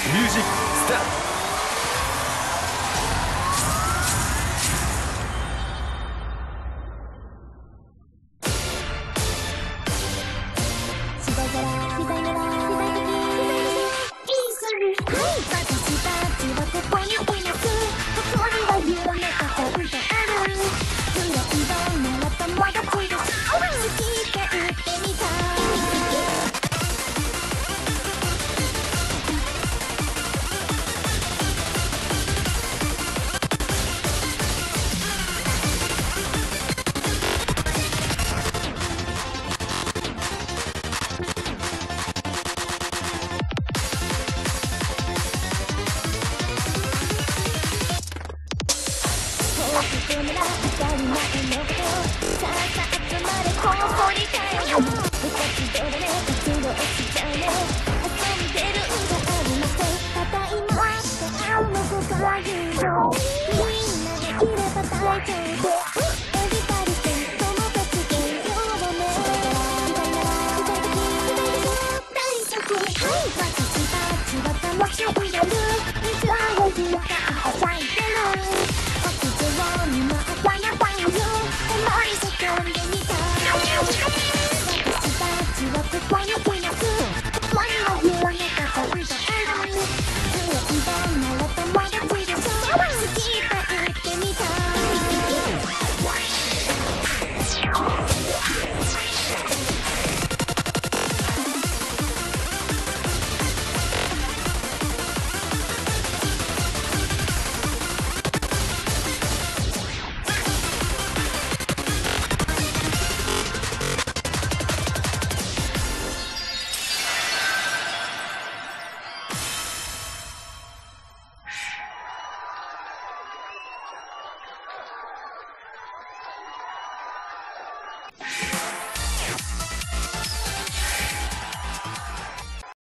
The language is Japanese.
ミュージックスタート。ここなら当たり前のことさあさあ集まれここに帰ろう部活動でね活動しちゃうね遊んでるんじゃありませんただいまってあの子が言うよみんなでいれば大丈夫エビバリして友達でようね大好きはい私たちは楽しいよ